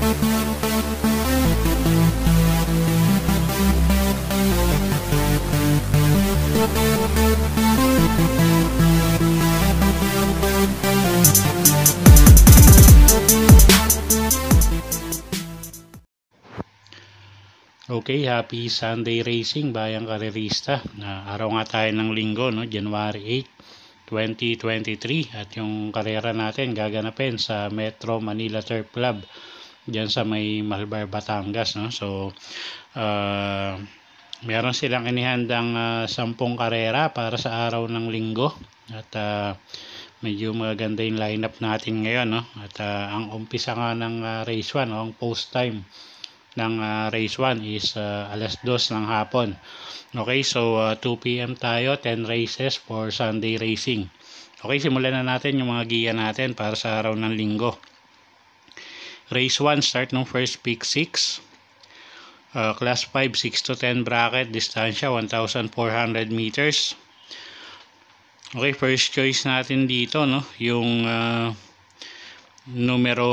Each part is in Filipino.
Okay, happy Sunday racing bayang karerista. Araw nga tayo ng linggo, no? January 8, 2023 at yung karera natin gaganapin sa Metro Manila Turf Club diyan sa may Malbar, Batangas, no? So meron silang inihandang 10 karera para sa araw ng linggo at medyo maganda yung lineup natin ngayon, no? At ang umpisa nga ng race 1, no? Ang post time ng race 1 is alas 2 ng hapon. Okay, so 2 PM tayo, 10 races for Sunday racing. Okay, simulan na natin yung mga giya natin para sa araw ng linggo. Race 1, start ng first pick 6. Class 5, 6 to 10 bracket, distansya 1,400 meters. Okay, first choice natin dito, no? Yung numero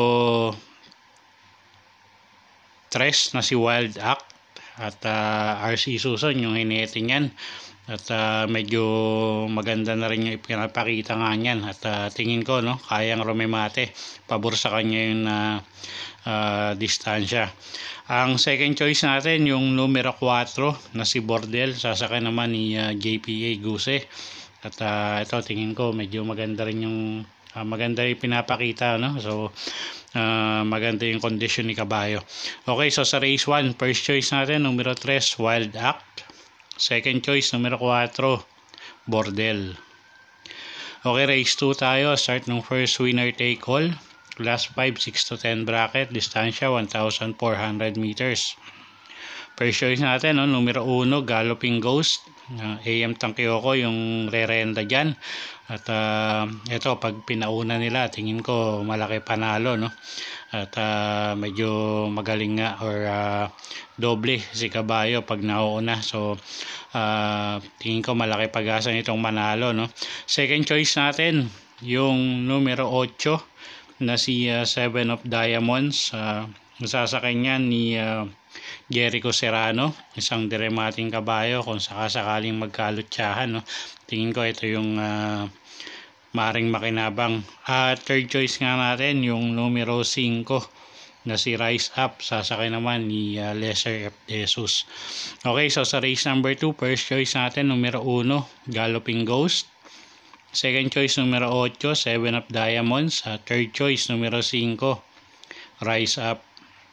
3 na si Wild Act at RC Susan yung hinete niyan at medyo maganda na rin yung ipinapakita nga niyan at tingin ko, no, kayang rumemate, pabor sa kanya yung distansya. Ang second choice natin yung numero 4 na si Bordel, sasakay naman ni JPA Guse at ito tingin ko medyo maganda rin yung maganda yung pinapakita, no? So maganda yung condition ni kabayo. Okay, so sa race 1, first choice natin numero 3 Wild Act, second choice numero 4 Bordel. Okay, race 2 tayo, start ng first winner take all, class 5, 6 to 10 bracket, distansya 1,400 meters. First choice natin, no, numero 1 Galloping Ghost, AM Tangkyoko yung re-renda dyan. At ito, pag pinauna nila, tingin ko malaki panalo, no? At medyo magaling nga or doble si kabayo pag nauuna. So tingin ko malaki pag-asa nitong manalo, no? Second choice natin yung numero 8 na si 7 of Diamonds. Sasakay niyan ni Jericho Serrano, isang diremating kabayo kung sakasakaling magkalutsahan, no? Tingin ko ito yung maring makinabang. Third choice nga natin yung numero 5 na si Rise Up, sasakay naman ni Lesser F. Jesus. Okay, so sa race number 2, first choice natin numero 1 Galloping Ghost, second choice numero 8 7 of Diamonds, third choice numero 5 Rise Up.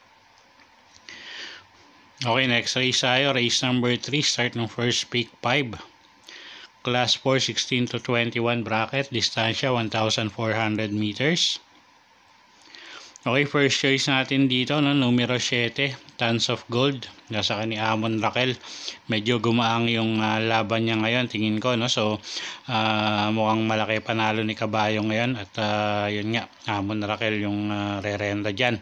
Okay, next race tayo, race number 3, start ng first pick 5. Class 4, 16 to 21 bracket, distansya 1,400 meters. Okay, first choice natin dito, no, numero 7, Tons of Gold, nasa ni Amon Raquel. Medyo gumaang yung laban niya ngayon, tingin ko, no? So mukhang malaki panalo ni kabayo ngayon at yun nga, Amon Raquel yung re-renda dyan.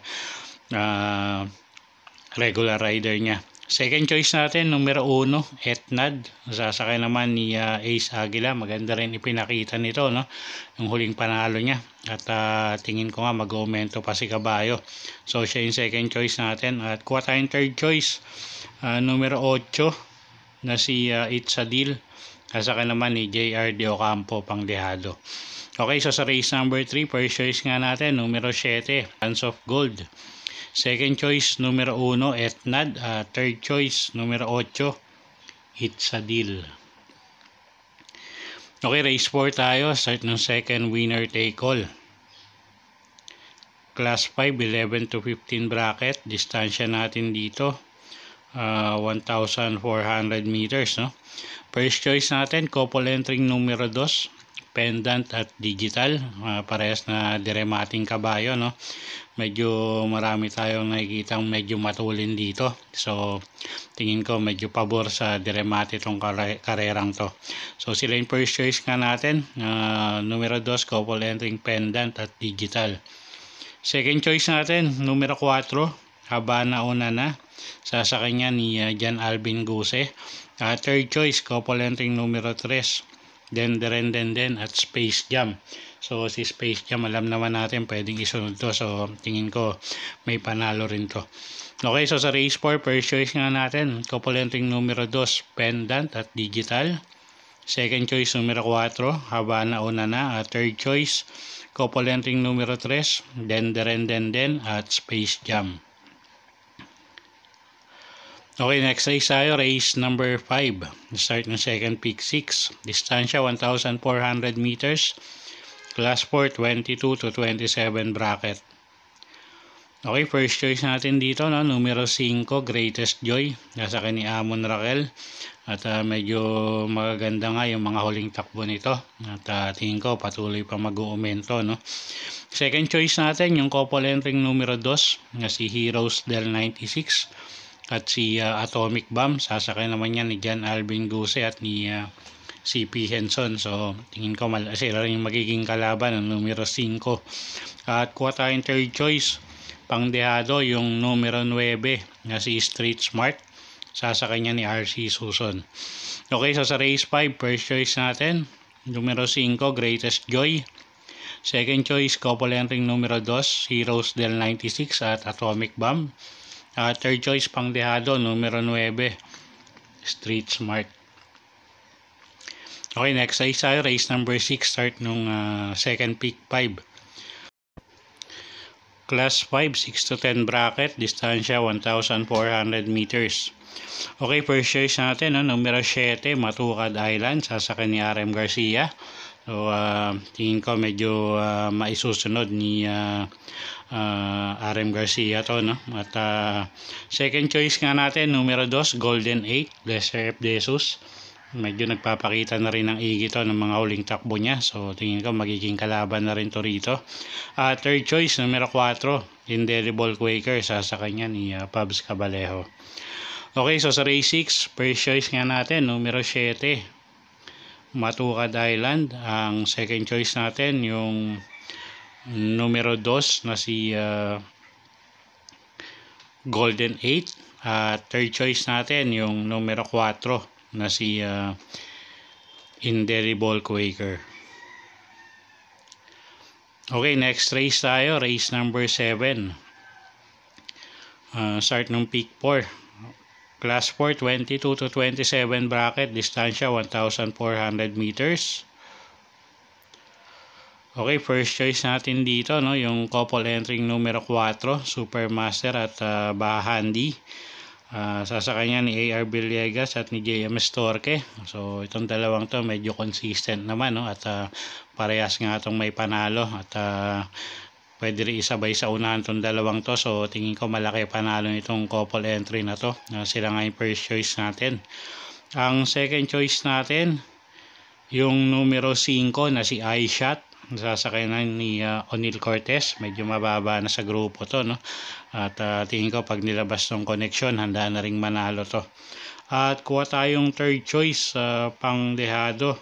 Regular rider niya. Second choice natin numero 1 Etnad, sasakay naman ni Ace Aguila. Maganda rin ipinakita nito, no, yung huling panalo niya at tingin ko nga mag-aumento pa si kabayo. So siya yung second choice natin at kuha tayong third choice, numero 8 na si Itzadil, sasakay naman ni JR De Ocampo Panglihado. Okay, so sa race number 3, first choice nga natin numero 7 Tons of Gold, second choice numero 1 Etnad, third choice numero 8 Itzadil. Okay, race 4 tayo, start ng second winner take all. Class 5, 11 to 15 bracket, distansya natin dito 1,400 meters, no? First choice natin couple entering numero 2 Pendant at Digital, parehas na diremating kabayo, no? Medyo marami tayong nakikitang medyo matulin dito, so tingin ko medyo pabor sa diremate itong karerang to. So sila yung first choice nga natin, numero 2 couple entering Pendant at Digital. Second choice natin numero 4 Habana Onana, sasakay niya ni Jan Alvin Guse. Third choice couple entering numero 3 Den at Space Jam. So si Space Jam alam naman natin pwedeng isunod to. So tingin ko may panalo rin to. Okay, so sa race 4, first choice nga natin, couple entering numero 2, Pendant at Digital. Second choice numero 4, Habana Una Na. At third choice, couple entering numero 3, Den at Space Jam. Okay, next race tayo, race number 5. Start ng second pick 6. Distansya 1,400 meters. Class 4, 22 to 27 bracket. Okay, first choice natin dito, no? Numero 5, Greatest Joy. Nasa kay ni Amon Raquel. At medyo magaganda nga yung mga huling takbo nito. At tingin ko patuloy pa mag-uumento, no? Second choice natin, yung couple entering numero 2, na si Heroes del 96. At si Atomic Bomb, sasakay naman yan ni John Alvin Guse at ni CP Henson. So tingin ko sila rin yung magiging kalaban ng numero 5. At kuha tayong third choice, pangdehado, yung numero 9 na si Street Smart, sasakay niya ni RC Suson. Okay, so sa race 5, first choice natin, numero 5, Greatest Joy. Second choice, couple entering numero 2, Heroes del 96 at Atomic Bomb. Third choice, pangdehado, numero 9, Street Smart. Okay, next race tayo, race number 6, start nung second pick 5. Class 5, 6 to 10 bracket, distansya 1,400 meters. Okay, first choice natin, numero 7, Matukad Island, sasakay ni RM Garcia. So, tingin ko medyo maisusunod ni RM Garcia to, no? At second choice nga natin, numero 2, Golden 8, Lesser F. Jesus. Medyo nagpapakita na rin ng igi to ng mga huling takbo niya. So, tingin ko magiging kalaban na rin to rito. Third choice, numero 4, Indelible Quaker, sasakay niya ni Pabs Cabalejo. Okay, so sa race 6, first choice nga natin, numero 7, Matukad Island. Ang second choice natin, yung numero 2 na si Golden 8. Third choice natin, yung numero 4 na si Indelible Quaker. Okay, next race tayo, race number 7. Start ng pick 4. Class 4, 22 to 27 bracket, distansya 1,400 meters. Okay, first choice natin dito, no, yung couple entering numero 4, Supermaster at Bahandi. Sasakay niya ni AR Villegas at ni JMS Torque. So itong dalawang to medyo consistent naman, no, at parehas nga itong may panalo. At pwede rin isabay sa unahan itong dalawang to. So tingin ko malaki panalo nitong couple entry na to. Sila nga yung first choice natin. Ang second choice natin, yung numero 5 na si iShot. Sasakay na ni O'Neal Cortez. Medyo mababa na sa grupo to, no? At tingin ko pag nilabas tong connection, handa na ring manalo to. At kuha tayong third choice, pangdehado,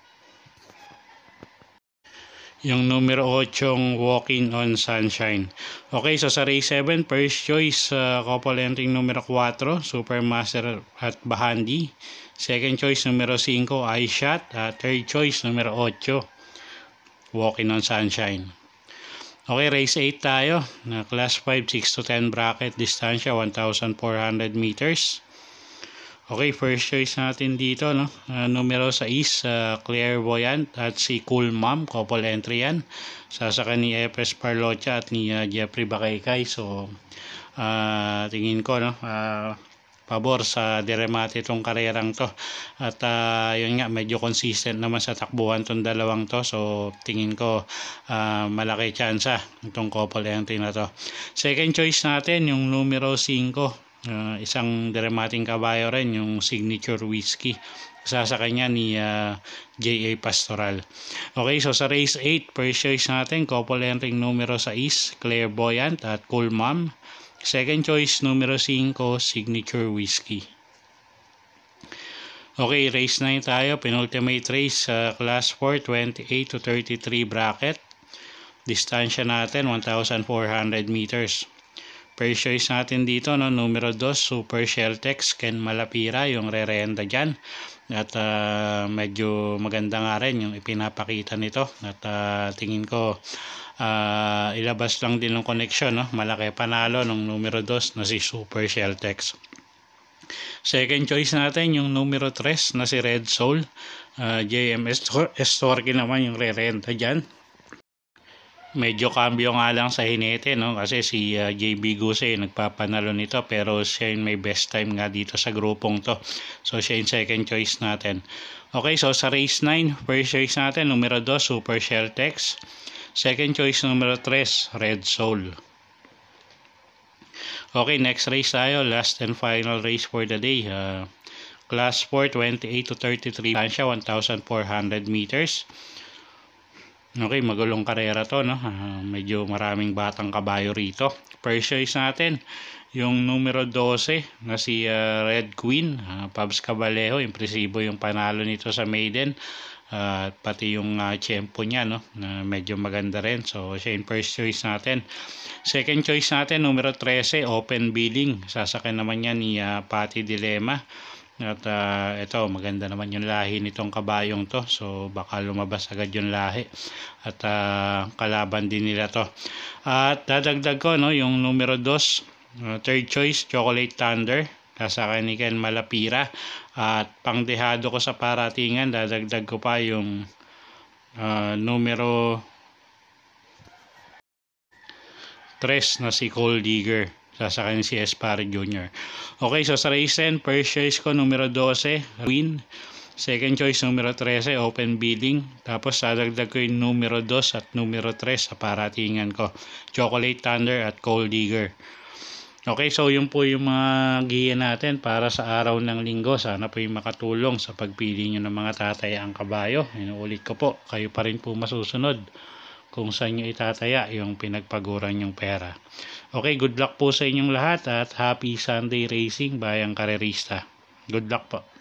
yung numero 8, Walking on Sunshine. Okay, so sa race 7, first choice, couple entering numero 4, Supermaster at Bahandi. Second choice, numero 5, iShot. Third choice, numero 8, Walking on Sunshine. Okay, race 8 tayo. Class 5, 6 to 10 bracket, distansya 1,400 meters. Okay, first choice natin dito, no? Numero 6, Clairvoyant at si Cool Mom, couple entry yan. Sasakay ni Efes Parlocha at ni Jeffrey Bakaykay. So, tingin ko, no, pabor sa diremate itong karerang to. At yun nga, medyo consistent naman sa takbuhan itong dalawang to. So, tingin ko malaki tsansa itong couple entry na to. Second choice natin, yung numero 5. Isang diremating kabayo rin, yung Signature Whiskey. Sasakay niya ni J.A. Pastoral. Okay, so sa race 8, first choice natin, couple entering numero 6, Clairvoyant at Cool Mom. Second choice, numero 5, Signature Whiskey. Okay, race 9 tayo, penultimate race, class 4, 28 to 33 bracket. Distansya natin, 1,400 meters. First choice natin dito, no, numero 2, Super Sheltex, Ken Malapira, yung re-renda dyan. At medyo maganda nga rin yung ipinapakita nito. At tingin ko ilabas lang din ng connection, no? Malaki panalo ng numero 2 na si Super Sheltex. Second choice natin yung numero 3 na si Red Soul. JMS Estorque naman yung re-renta dyan. Medyo cambio nga lang sa hinete, no? Kasi si JB Guse nagpapanalo nito, pero siya yung may best time nga dito sa grupong to. So siya yung second choice natin. Okay, so sa race 9, first choice natin numero 2 Super Sheltex. Second choice numero 3 Red Soul. Okay, next race tayo, last and final race for the day. Class 4, 28 to 33 Lancia, 1,400 meters. Okay, magulong karera to, no? Medyo maraming batang kabayo rito. First choice natin, yung numero 12 na si Red Queen, Pabs Cabalejo. Impresibo yung panalo nito sa maiden. Pati yung tiyempo niya, no? Medyo maganda rin. So, siya yung first choice natin. Second choice natin, numero 13, Open Billing. Sasakyan naman niya ni Patty Dilema. At ito, maganda naman yung lahi nitong kabayong to. So, baka lumabas agad yung lahi. At kalaban din nila to. At dadagdag ko, no, yung numero 2, third choice, Chocolate Thunder. Sasakyan ni Ken Malapira. At pangdehado ko sa paratingan, dadagdag ko pa yung numero 3 na si Cold Digger. Sasakyan si Espare Jr. Okay, so sa race 10, first choice ko numero 12, Queen. Second choice numero 13, Open Bidding. Tapos dadagdag ko yung numero 2 at numero 3 sa paratingan ko, Chocolate Thunder at Cold Digger. Okay, so yun po yung mga giya natin para sa araw ng linggo. Sana po yung makatulong sa pagpili nyo ng mga tatayaang kabayo. Inuulit ko po, kayo pa rin po masusunod kung saan nyo itataya yung pinagpaguran yung pera. Okay, good luck po sa inyong lahat at happy Sunday racing bayang karerista. Good luck po.